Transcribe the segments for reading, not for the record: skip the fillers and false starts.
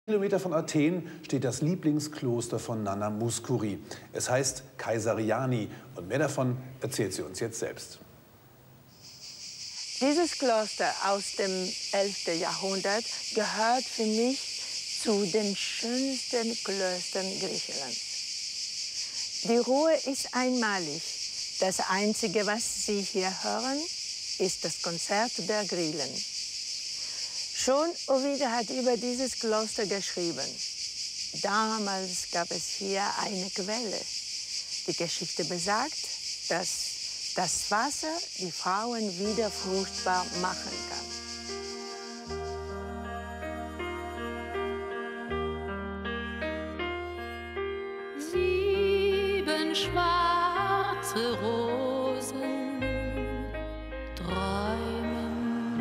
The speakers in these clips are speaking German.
Kilometer von Athen steht das Lieblingskloster von Nana Mouskouri. Es heißt Kaisariani und mehr davon erzählt sie uns jetzt selbst. Dieses Kloster aus dem 11. Jahrhundert gehört für mich zu den schönsten Klöstern Griechenlands. Die Ruhe ist einmalig. Das Einzige, was Sie hier hören, ist das Konzert der Grillen. Schon Ovid hat über dieses Kloster geschrieben. Damals gab es hier eine Quelle. Die Geschichte besagt, dass das Wasser die Frauen wieder fruchtbar machen kann. Sieben schwarze Rosen träumen.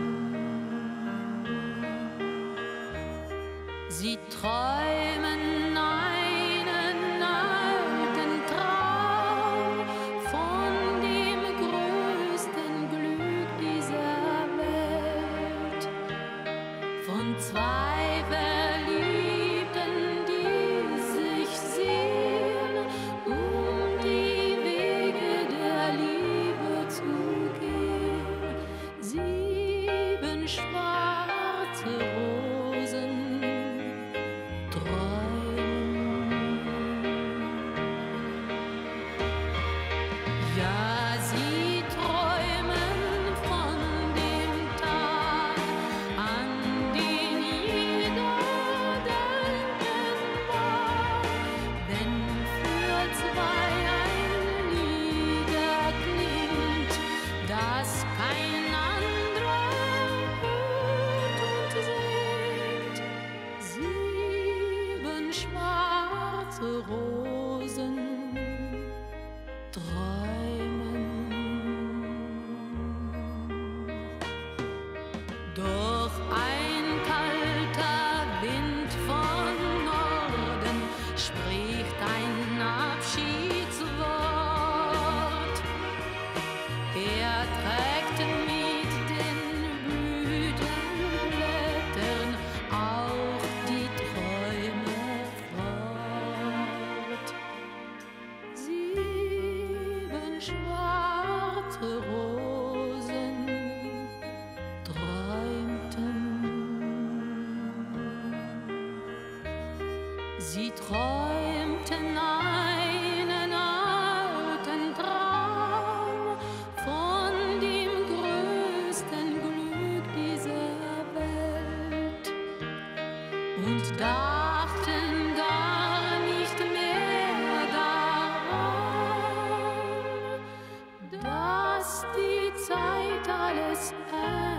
Sie träumen einen alten Traum von dem größten Glück dieser Welt, von zwei Verliebten, die sich sehen, um die Wege der Liebe zu gehen. Sieben schwarze Rosen ja, sie träumen von dem Tag, an den jeder denken mag, wenn für zwei ein Lied erklingt, das kein anderer hört und singt. Sieben schwarze Rosen träumen. Doch ein kalter Wind von Norden spricht ein Abschiedswort. Er trägt mit den Blütenblättern auch die Träume fort. Sieben schwarze Rosen träumten. Sie träumten einen alten Traum von dem größten Glück dieser Welt und dachten gar nicht mehr daran, dass die Zeit alles ändert.